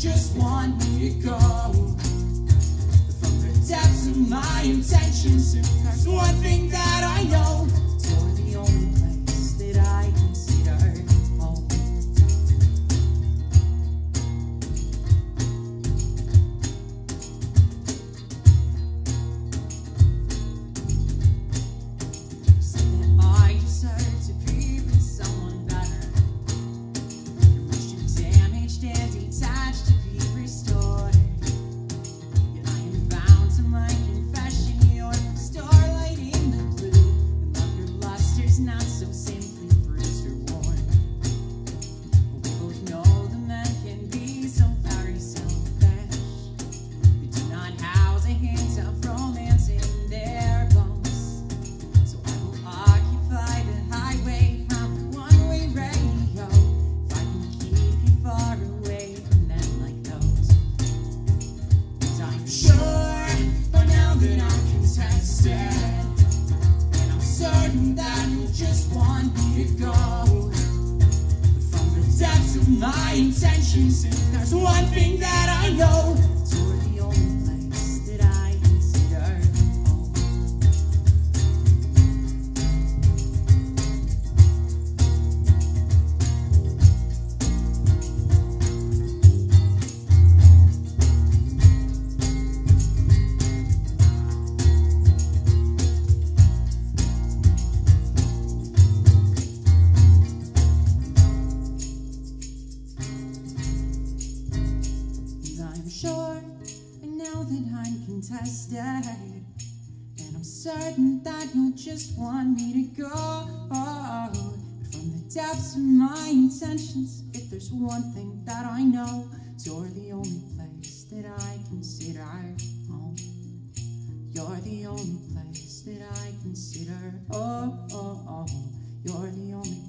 just want me to go. From the depths of my intentions, if there's one thing that I know, you're the only place that I consider home. Say that I deserve to be with someone better. You wish you're damaged and detached to be restored. Yet I am bound to my confession. You're the starlight in the blue, and love your luster's not so simply bruised or worn. But we both know the men can be so very selfish. They do not house a hint of romance in their bones. So I will occupy the highway from the one-way radio, if I can keep you far away from them like those. 'Cause I'm sure by now that I'm contested, and I'm certain that you just want me to go. But from the depths of my intentions, if there's one thing that I know, you're the only place that I consider home. I'm sure, and now that I'm contested, and I'm certain that you'll just want me to go. But from the depths of my intentions, if there's one thing that I know, you're the only place that I consider home. You're the only place that I consider, oh, you're the only